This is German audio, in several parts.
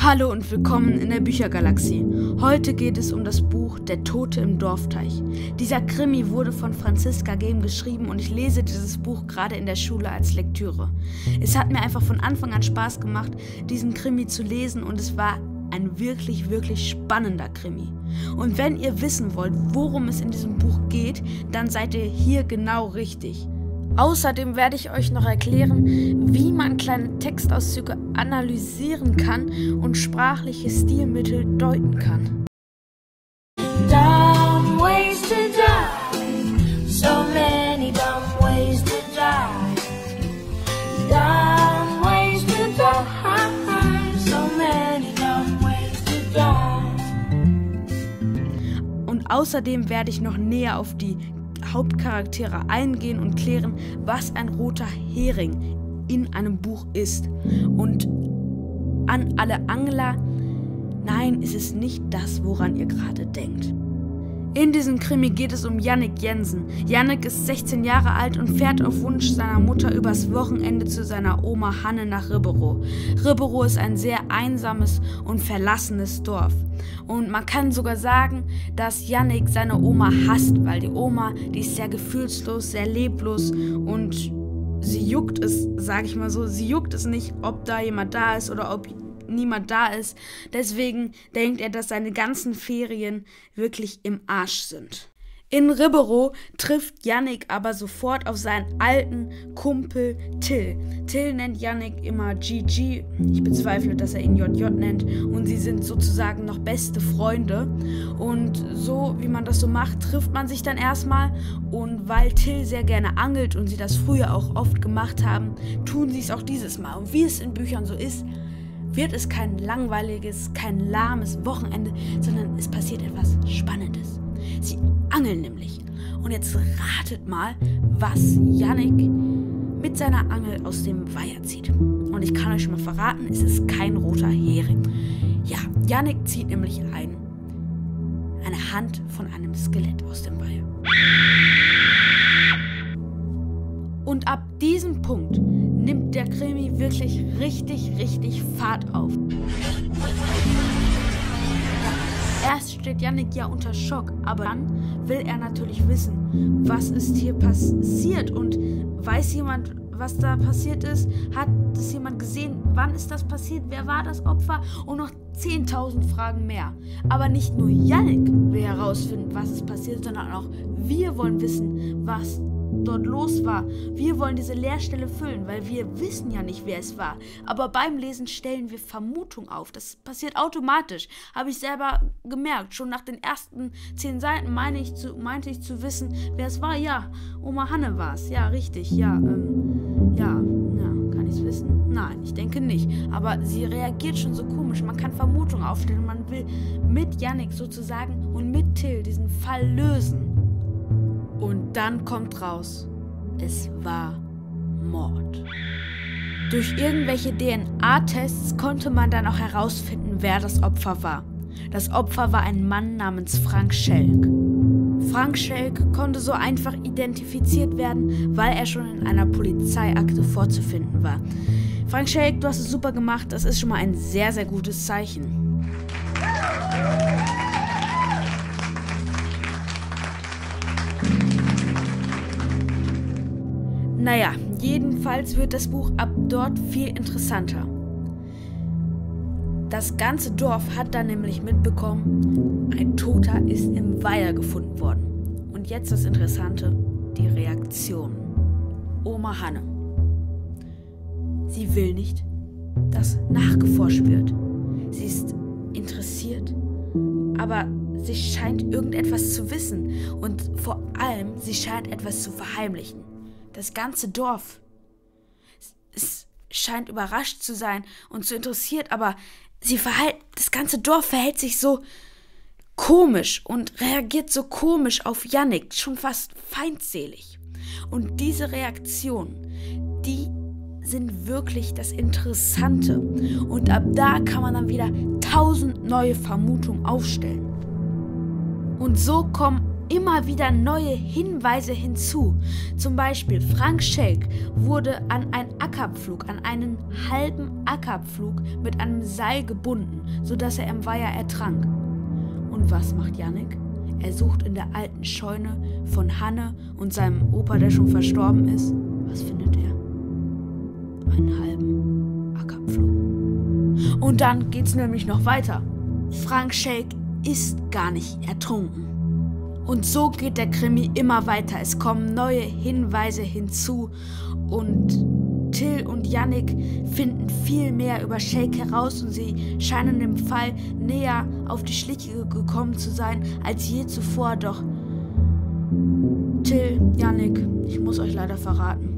Hallo und willkommen in der Büchergalaxie. Heute geht es um das Buch Der Tote im Dorfteich. Dieser Krimi wurde von Franziska Gehm geschrieben und ich lese dieses Buch gerade in der Schule als Lektüre. Es hat mir einfach von Anfang an Spaß gemacht, diesen Krimi zu lesen und es war ein wirklich, wirklich spannender Krimi. Und wenn ihr wissen wollt, worum es in diesem Buch geht, dann seid ihr hier genau richtig. Außerdem werde ich euch noch erklären, wie man kleine Textauszüge analysieren kann und sprachliche Stilmittel deuten kann. Dumb ways to die, so many dumb ways to die. Dumb ways to die, so many dumb ways to die. Und außerdem werde ich noch näher auf die Hauptcharaktere eingehen und klären, was ein roter Hering in einem Buch ist. Und an alle Angler, nein, es ist nicht das, woran ihr gerade denkt. In diesem Krimi geht es um Jannik Jensen. Jannik ist 16 Jahre alt und fährt auf Wunsch seiner Mutter übers Wochenende zu seiner Oma Hanne nach Ribberow. Ribberow ist ein sehr einsames und verlassenes Dorf. Und man kann sogar sagen, dass Jannik seine Oma hasst, weil die Oma, die ist sehr gefühlslos, sehr leblos und sie juckt es, sage ich mal so, sie juckt es nicht, ob da jemand da ist oder ob niemand da ist. Deswegen denkt er, dass seine ganzen Ferien wirklich im Arsch sind. In Ribberow trifft Jannik aber sofort auf seinen alten Kumpel Till. Till nennt Jannik immer GG. Ich bezweifle, dass er ihn JJ nennt. Und sie sind sozusagen noch beste Freunde. Und so, wie man das so macht, trifft man sich dann erstmal. Und weil Till sehr gerne angelt und sie das früher auch oft gemacht haben, tun sie es auch dieses Mal. Und wie es in Büchern so ist, wird es kein langweiliges, kein lahmes Wochenende, sondern es passiert etwas Spannendes. Sie angeln nämlich. Und jetzt ratet mal, was Jannik mit seiner Angel aus dem Weiher zieht. Und ich kann euch schon mal verraten, es ist kein roter Hering. Ja, Jannik zieht nämlich eine Hand von einem Skelett aus dem Weiher. Und ab diesem Punkt nimmt der Krimi wirklich richtig Fahrt auf. Erst steht Jannik ja unter Schock, aber dann will er natürlich wissen, was ist hier passiert und weiß jemand, was da passiert ist? Hat es jemand gesehen? Wann ist das passiert? Wer war das Opfer? Und noch 10.000 Fragen mehr. Aber nicht nur Jannik will herausfinden, was ist passiert, sondern auch wir wollen wissen, was dort los war. Wir wollen diese Leerstelle füllen, weil wir wissen ja nicht, wer es war. Aber beim Lesen stellen wir Vermutung auf. Das passiert automatisch. Habe ich selber gemerkt. Schon nach den ersten 10 Seiten meinte ich zu wissen, wer es war. Ja, Oma Hanne war es. Ja, richtig. Ja, kann ich es wissen? Nein, ich denke nicht. Aber sie reagiert schon so komisch. Man kann Vermutung aufstellen und man will mit Jannik sozusagen und mit Till diesen Fall lösen. Und dann kommt raus, es war Mord. Durch irgendwelche DNA-Tests konnte man dann auch herausfinden, wer das Opfer war. Das Opfer war ein Mann namens Frank Schelk. Frank Schelk konnte so einfach identifiziert werden, weil er schon in einer Polizeiakte vorzufinden war. Frank Schelk, du hast es super gemacht, das ist schon mal ein sehr, sehr gutes Zeichen. Naja, jedenfalls wird das Buch ab dort viel interessanter. Das ganze Dorf hat dann nämlich mitbekommen, ein Toter ist im Weiher gefunden worden. Und jetzt das Interessante, die Reaktion. Oma Hanne. Sie will nicht, dass nachgeforscht wird. Sie ist interessiert, aber sie scheint irgendetwas zu wissen. Und vor allem, sie scheint etwas zu verheimlichen. Das ganze Dorf, es scheint überrascht zu sein und zu interessiert, aber das ganze Dorf verhält sich so komisch und reagiert so komisch auf Jannik, schon fast feindselig. Und diese Reaktionen, die sind wirklich das Interessante. Und ab da kann man dann wieder 1000 neue Vermutungen aufstellen. Und so kommen immer wieder neue Hinweise hinzu. Zum Beispiel Frank Schelk wurde an einen Ackerpflug, an einen halben Ackerpflug mit einem Seil gebunden, sodass er im Weiher ertrank. Und was macht Jannik? Er sucht in der alten Scheune von Hanne und seinem Opa, der schon verstorben ist. Was findet er? Einen halben Ackerpflug. Und dann geht's nämlich noch weiter. Frank Schelk ist gar nicht ertrunken. Und so geht der Krimi immer weiter. Es kommen neue Hinweise hinzu und Till und Jannik finden viel mehr über Schelk heraus und sie scheinen dem Fall näher auf die Schliche gekommen zu sein als je zuvor. Doch Till, Jannik, ich muss euch leider verraten,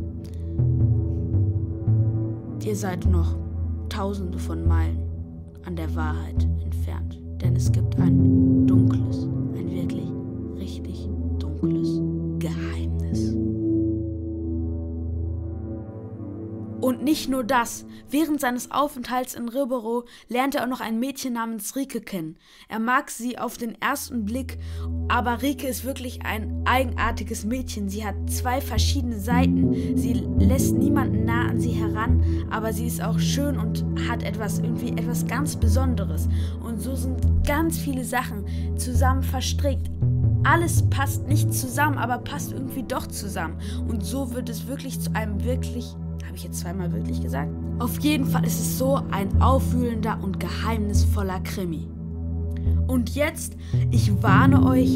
ihr seid noch Tausende von Meilen an der Wahrheit entfernt. Denn es gibt ein dunkles, ein wirklich richtig dunkles Geheimnis. Und nicht nur das, während seines Aufenthalts in Riberow lernt er auch noch ein Mädchen namens Rike kennen. Er mag sie auf den ersten Blick, aber Rike ist wirklich ein eigenartiges Mädchen. Sie hat 2 verschiedene Seiten. Sie lässt niemanden nah an sie heran, aber sie ist auch schön und hat etwas ganz Besonderes. Und so sind ganz viele Sachen zusammen verstrickt. Alles passt nicht zusammen, aber passt irgendwie doch zusammen. Und so wird es wirklich zu einem wirklich... Habe ich jetzt zweimal wirklich gesagt? Auf jeden Fall ist es so ein aufwühlender und geheimnisvoller Krimi. Und jetzt, ich warne euch,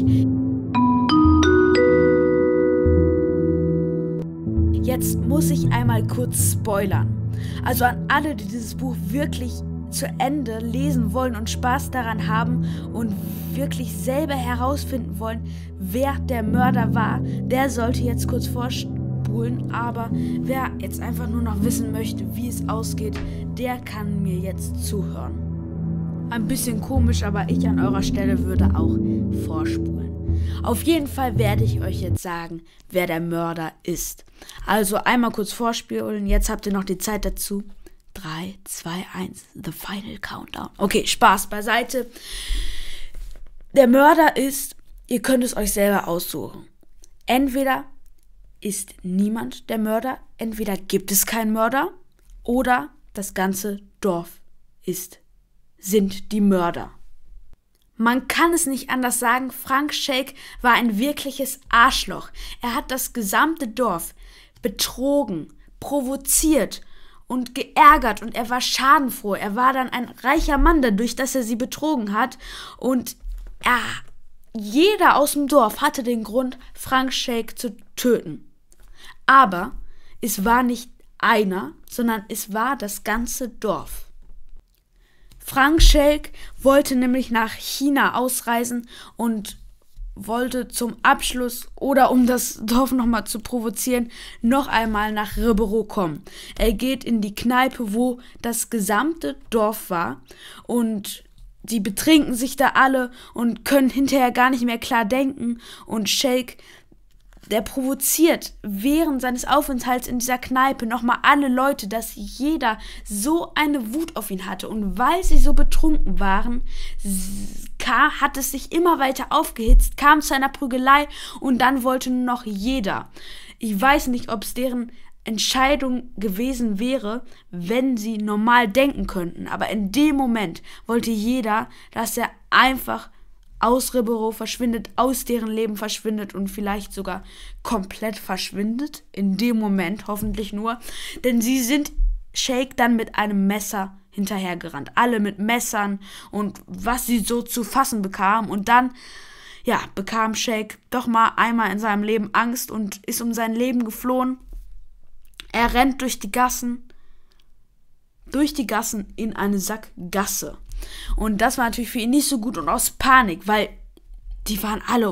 jetzt muss ich einmal kurz spoilern. Also an alle, die dieses Buch wirklich zu Ende lesen wollen und Spaß daran haben und wirklich selber herausfinden wollen, wer der Mörder war, der sollte jetzt kurz vorspulen. Aber wer jetzt einfach nur noch wissen möchte, wie es ausgeht, der kann mir jetzt zuhören. Ein bisschen komisch, aber ich an eurer Stelle würde auch vorspulen. Auf jeden Fall werde ich euch jetzt sagen, wer der Mörder ist. Also einmal kurz vorspulen, jetzt habt ihr noch die Zeit dazu. 3, 2, 1, the final countdown. Okay, Spaß beiseite. Der Mörder ist, ihr könnt es euch selber aussuchen. Entweder ist niemand der Mörder, entweder gibt es keinen Mörder oder das ganze Dorf sind die Mörder. Man kann es nicht anders sagen, Frank Schelk war ein wirkliches Arschloch. Er hat das gesamte Dorf betrogen, provoziert und geärgert und er war schadenfroh. Er war dann ein reicher Mann dadurch, dass er sie betrogen hat und jeder aus dem Dorf hatte den Grund, Frank Schelk zu töten. Aber es war nicht einer, sondern es war das ganze Dorf. Frank Schelk wollte nämlich nach China ausreisen und wollte zum Abschluss oder um das Dorf nochmal zu provozieren, noch einmal nach Riberow kommen. Er geht in die Kneipe, wo das gesamte Dorf war und die betrinken sich da alle und können hinterher gar nicht mehr klar denken und Schelk, der provoziert während seines Aufenthalts in dieser Kneipe nochmal alle Leute, dass jeder so eine Wut auf ihn hatte. Und weil sie so betrunken waren, hat es sich immer weiter aufgehitzt, kam zu einer Prügelei und dann wollte nur noch jeder. Ich weiß nicht, ob es deren Entscheidung gewesen wäre, wenn sie normal denken könnten. Aber in dem Moment wollte jeder, dass er einfach aus Riberow verschwindet, aus deren Leben verschwindet und vielleicht sogar komplett verschwindet. In dem Moment hoffentlich nur. Denn sie sind Schelk dann mit einem Messer hinterhergerannt. Alle mit Messern und was sie so zu fassen bekamen. Und dann, bekam Schelk doch mal einmal in seinem Leben Angst und ist um sein Leben geflohen. Er rennt durch die Gassen in eine Sackgasse. Und das war natürlich für ihn nicht so gut und aus Panik, weil die waren alle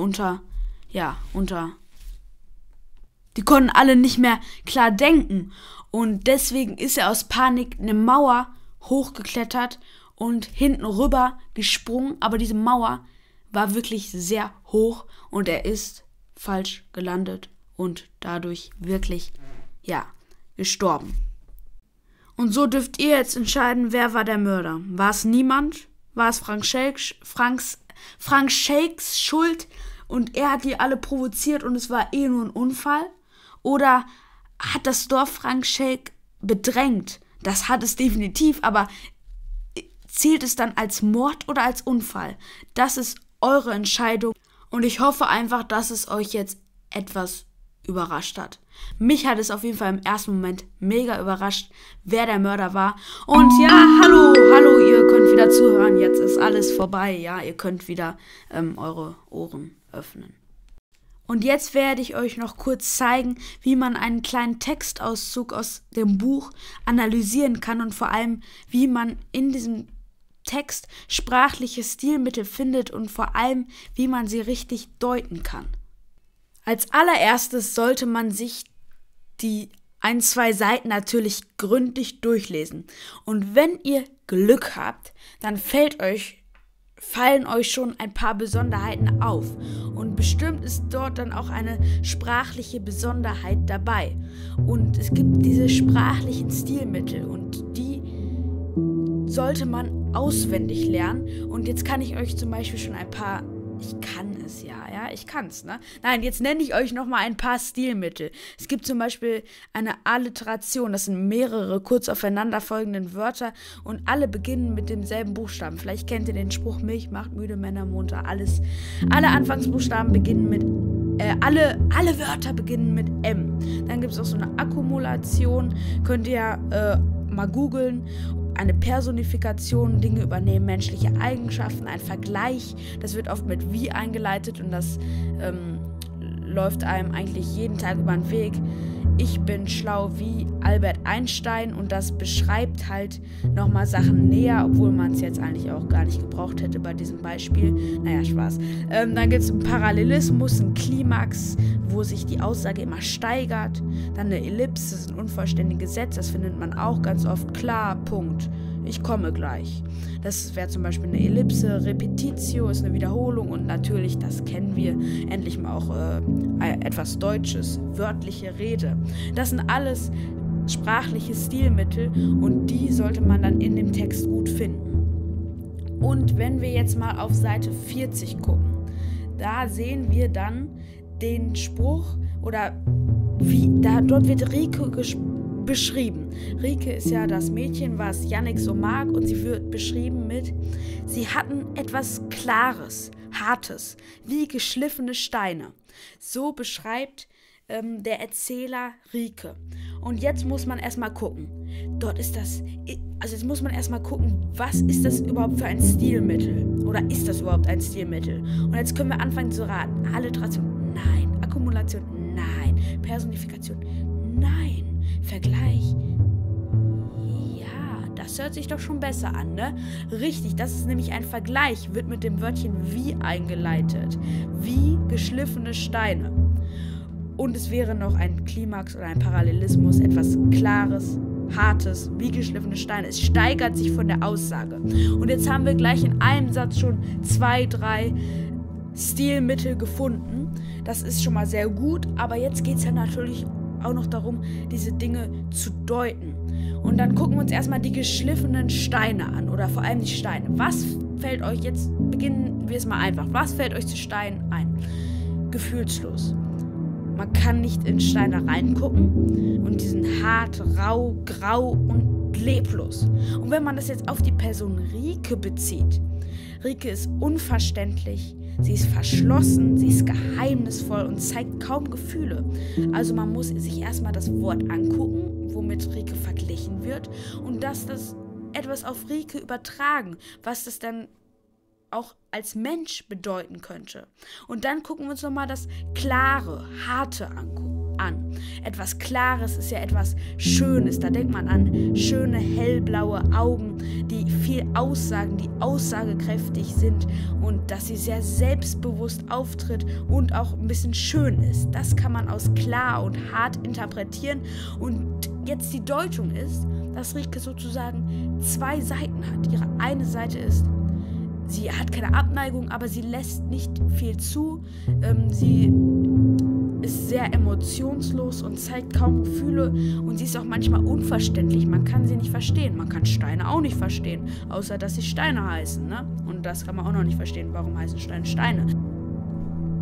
die konnten alle nicht mehr klar denken. Und deswegen ist er aus Panik eine Mauer hochgeklettert und hinten rüber gesprungen. Aber diese Mauer war wirklich sehr hoch und er ist falsch gelandet und dadurch wirklich, gestorben. Und so dürft ihr jetzt entscheiden, wer war der Mörder. War es niemand? War es Frank Schelks Schuld? und er hat die alle provoziert und es war eh nur ein Unfall? Oder hat das Dorf Frank Schelk bedrängt? Das hat es definitiv, aber zählt es dann als Mord oder als Unfall? Das ist eure Entscheidung und ich hoffe einfach, dass es euch jetzt etwas überrascht hat. Mich hat es auf jeden Fall im ersten Moment mega überrascht, wer der Mörder war. Und ja, hallo, ihr könnt wieder zuhören. Jetzt ist alles vorbei. Ja, ihr könnt wieder eure Ohren öffnen. Und jetzt werde ich euch noch kurz zeigen, wie man einen kleinen Textauszug aus dem Buch analysieren kann und vor allem, wie man in diesem Text sprachliche Stilmittel findet und vor allem, wie man sie richtig deuten kann. Als allererstes sollte man sich die 1-2 Seiten natürlich gründlich durchlesen. Und wenn ihr Glück habt, dann fallen euch schon ein paar Besonderheiten auf. Und bestimmt ist dort dann auch eine sprachliche Besonderheit dabei. Und es gibt diese sprachlichen Stilmittel und die sollte man auswendig lernen. Und jetzt kann ich euch zum Beispiel schon ein paar... Ich kann es ich kann es, ne? Nein, jetzt nenne ich euch nochmal ein paar Stilmittel. Es gibt zum Beispiel eine Alliteration, das sind mehrere kurz aufeinanderfolgenden Wörter und alle beginnen mit demselben Buchstaben. Vielleicht kennt ihr den Spruch, Milch macht müde, Männer munter, alles. Alle Anfangsbuchstaben beginnen mit, alle Wörter beginnen mit M. Dann gibt es auch so eine Akkumulation, könnt ihr mal googeln. Eine Personifikation, Dinge übernehmen, menschliche Eigenschaften, ein Vergleich, das wird oft mit wie eingeleitet und das läuft einem eigentlich jeden Tag über den Weg. Ich bin schlau wie Albert Einstein und das beschreibt halt nochmal Sachen näher, obwohl man es jetzt eigentlich auch gar nicht gebraucht hätte bei diesem Beispiel. Naja, Spaß. Dann gibt es einen Parallelismus, einen Klimax, wo sich die Aussage immer steigert. Dann eine Ellipse, das ist ein unvollständiges Satz, das findet man auch ganz oft. Klar, Punkt. Ich komme gleich. Das wäre zum Beispiel eine Ellipse. Repetitio ist eine Wiederholung und natürlich, das kennen wir, endlich mal auch etwas Deutsches, wörtliche Rede. Das sind alles sprachliche Stilmittel und die sollte man dann in dem Text gut finden. Und wenn wir jetzt mal auf Seite 40 gucken, da sehen wir dann den Spruch oder dort wird Rike beschrieben. Rike ist ja das Mädchen, was Jannik so mag und sie wird beschrieben mit, sie hatten etwas Klares, Hartes, wie geschliffene Steine. So beschreibt der Erzähler Rike. Und jetzt muss man erstmal gucken. Jetzt muss man erstmal gucken, was ist das überhaupt für ein Stilmittel? Oder ist das überhaupt ein Stilmittel? Und jetzt können wir anfangen zu raten. Alliteration, nein. Akkumulation, nein. Personifikation, nein. Vergleich, ja, das hört sich doch schon besser an, ne? Richtig, das ist nämlich ein Vergleich, wird mit dem Wörtchen wie eingeleitet. Wie geschliffene Steine. Und es wäre noch ein Klimax oder ein Parallelismus, etwas Klares, Hartes, wie geschliffene Steine. Es steigert sich von der Aussage. Und jetzt haben wir gleich in einem Satz schon 2, 3 Stilmittel gefunden. Das ist schon mal sehr gut, aber jetzt geht es ja natürlich auch noch darum, diese Dinge zu deuten. Und dann gucken wir uns erstmal die geschliffenen Steine an oder vor allem die Steine. Was fällt euch jetzt, beginnen wir es mal einfach, was fällt euch zu Steinen ein? Gefühlslos. Man kann nicht in Steine reingucken und die sind hart, rau, grau und leblos. Und wenn man das jetzt auf die Person Rike bezieht, Rike ist unverständlich, sie ist verschlossen, sie ist geheimnisvoll und zeigt kaum Gefühle. Also man muss sich erstmal das Wort angucken, womit Rike verglichen wird und das etwas auf Rike übertragen, was das dann auch als Mensch bedeuten könnte. Und dann gucken wir uns nochmal das Klare, Harte an. Etwas Klares ist ja etwas Schönes. Da denkt man an schöne, hellblaue Augen, die viel aussagen, die aussagekräftig sind und dass sie sehr selbstbewusst auftritt und auch ein bisschen schön ist. Das kann man aus klar und hart interpretieren. Und jetzt die Deutung ist, dass Rike sozusagen 2 Seiten hat. Ihre eine Seite ist, sie hat keine Abneigung, aber sie lässt nicht viel zu. Sie ist sehr emotionslos und zeigt kaum Gefühle und sie ist auch manchmal unverständlich. Man kann sie nicht verstehen. Man kann Steine auch nicht verstehen, außer dass sie Steine heißen, ne? Und das kann man auch noch nicht verstehen. Warum heißen Steine Steine?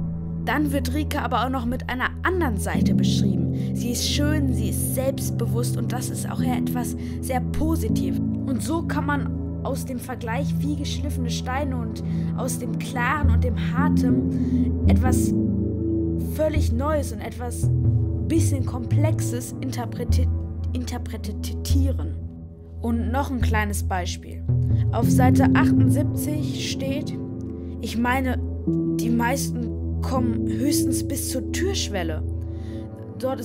Dann wird Rike aber auch noch mit einer anderen Seite beschrieben. Sie ist schön, sie ist selbstbewusst und das ist auch ja etwas sehr Positives. Und so kann man aus dem Vergleich wie geschliffene Steine und aus dem Klaren und dem Harten etwas völlig Neues und etwas bisschen Komplexes interpretieren. Und noch ein kleines Beispiel. Auf Seite 78 steht, ich meine, die meisten kommen höchstens bis zur Türschwelle. Dort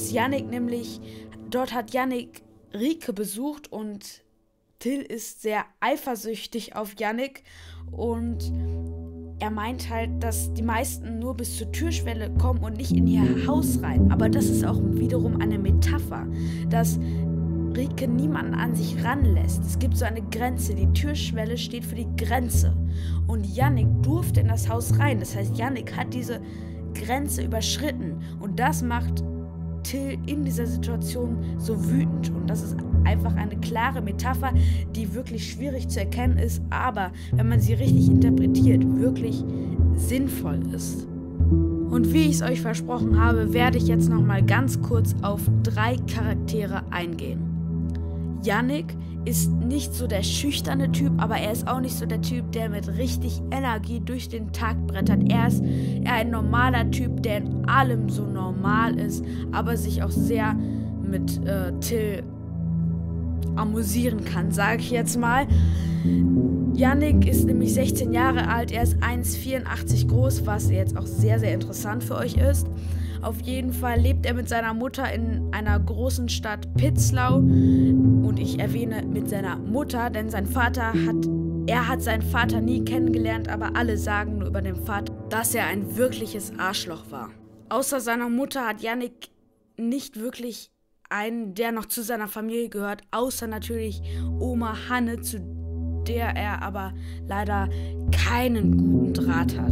hat Jannik Rike besucht und Till ist sehr eifersüchtig auf Jannik und er meint halt, dass die meisten nur bis zur Türschwelle kommen und nicht in ihr Haus rein. Aber das ist auch wiederum eine Metapher, dass Rike niemanden an sich ranlässt. Es gibt so eine Grenze. Die Türschwelle steht für die Grenze. Und Jannik durfte in das Haus rein. Das heißt, Jannik hat diese Grenze überschritten. Und das macht Till in dieser Situation so wütend. Und das ist einfach eine klare Metapher, die wirklich schwierig zu erkennen ist, aber wenn man sie richtig interpretiert, wirklich sinnvoll ist. Und wie ich es euch versprochen habe, werde ich jetzt nochmal ganz kurz auf 3 Charaktere eingehen. Jannik ist nicht so der schüchterne Typ, aber er ist auch nicht so der Typ, der mit richtig Energie durch den Tag brettert. Er ist eher ein normaler Typ, der in allem so normal ist, aber sich auch sehr mit Till amüsieren kann, sage ich jetzt mal. Jannik ist nämlich 16 Jahre alt, er ist 1,84 groß, was jetzt auch sehr, sehr interessant für euch ist. Auf jeden Fall lebt er mit seiner Mutter in einer großen Stadt Pitzlau und ich erwähne mit seiner Mutter, denn er hat seinen Vater nie kennengelernt, aber alle sagen nur über den Vater, dass er ein wirkliches Arschloch war. Außer seiner Mutter hat Jannik nicht wirklich einen, der noch zu seiner Familie gehört, außer natürlich Oma Hanne, zu der er aber leider keinen guten Draht hat.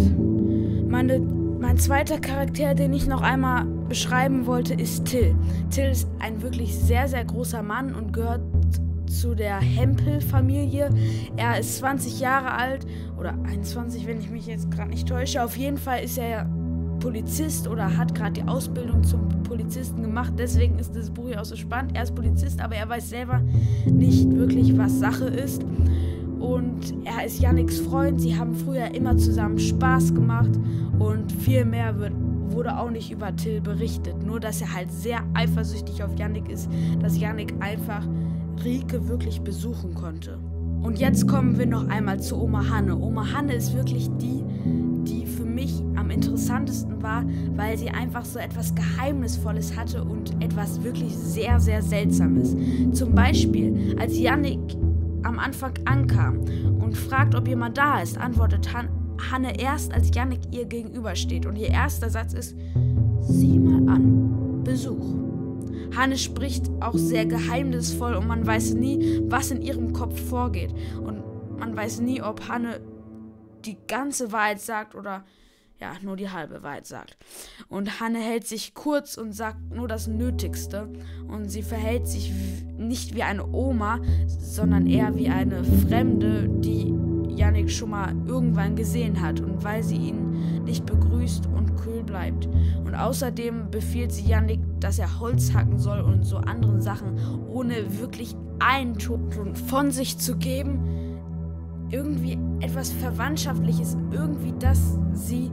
Mein zweiter Charakter, den ich noch einmal beschreiben wollte, ist Till. Till ist ein wirklich sehr, sehr großer Mann und gehört zu der Hempel-Familie. Er ist 20 Jahre alt oder 21, wenn ich mich jetzt gerade nicht täusche. Auf jeden Fall ist er Polizist oder hat gerade die Ausbildung zum Polizisten gemacht. Deswegen ist das Buch hier auch so spannend. Er ist Polizist, aber er weiß selber nicht wirklich, was Sache ist. Und er ist Janniks Freund. Sie haben früher immer zusammen Spaß gemacht und viel mehr wurde auch nicht über Till berichtet. Nur, dass er halt sehr eifersüchtig auf Jannik ist, dass Jannik einfach Rike wirklich besuchen konnte. Und jetzt kommen wir noch einmal zu Oma Hanne. Oma Hanne ist wirklich die für mich am interessantesten war, weil sie einfach so etwas Geheimnisvolles hatte und etwas wirklich sehr, sehr Seltsames. Zum Beispiel, als Jannik am Anfang ankam und fragt, ob jemand da ist, antwortet Hanne erst, als Jannik ihr gegenübersteht. Und ihr erster Satz ist, sieh mal an, Besuch. Hanne spricht auch sehr geheimnisvoll und man weiß nie, was in ihrem Kopf vorgeht. Und man weiß nie, ob Hanne die ganze Wahrheit sagt oder ja, nur die halbe Wahrheit sagt. Und Hanne hält sich kurz und sagt nur das Nötigste. Und sie verhält sich nicht wie eine Oma, sondern eher wie eine Fremde, die Jannik schon mal irgendwann gesehen hat. Und weil sie ihn nicht begrüßt und kühl bleibt. Und außerdem befiehlt sie Jannik, dass er Holz hacken soll und so andere Sachen, ohne wirklich einen Ton von sich zu geben. Irgendwie etwas Verwandtschaftliches, irgendwie, dass sie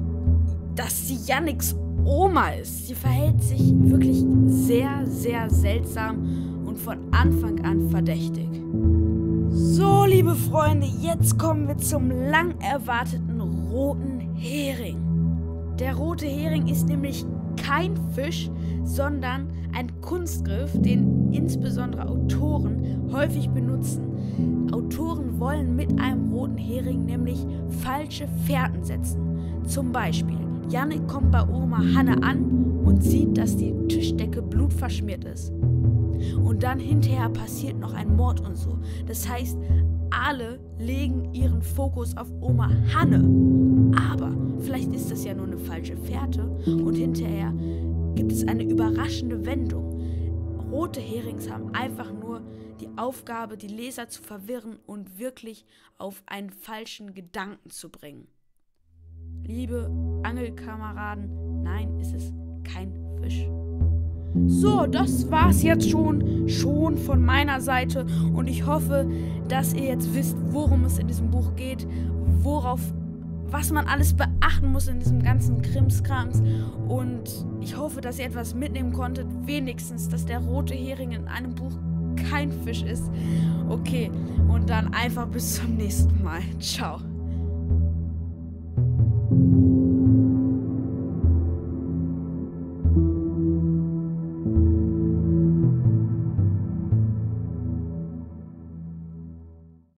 Janniks Oma ist. Sie verhält sich wirklich sehr, sehr seltsam und von Anfang an verdächtig. So, liebe Freunde, jetzt kommen wir zum lang erwarteten roten Hering. Der rote Hering ist nämlich kein Fisch, sondern ein Kunstgriff, den insbesondere Autoren häufig benutzen. Autoren wollen mit einem roten Hering nämlich falsche Fährten setzen. Zum Beispiel, Jannik kommt bei Oma Hanne an und sieht, dass die Tischdecke blutverschmiert ist. Und dann hinterher passiert noch ein Mord und so. Das heißt, alle legen ihren Fokus auf Oma Hanne. Aber vielleicht ist das ja nur eine falsche Fährte und hinterher gibt es eine überraschende Wendung. Rote Herings haben einfach nur die Aufgabe, die Leser zu verwirren und wirklich auf einen falschen Gedanken zu bringen. liebe Angelkameraden, nein, es ist kein Fisch. So, das war's jetzt schon von meiner Seite und ich hoffe, dass ihr jetzt wisst, worum es in diesem Buch geht, was man alles beachten muss in diesem ganzen Krimskrams, und ich hoffe, dass ihr etwas mitnehmen konntet, wenigstens, dass der rote Hering in einem Buch kein Fisch ist. Okay, und dann einfach bis zum nächsten Mal. Ciao.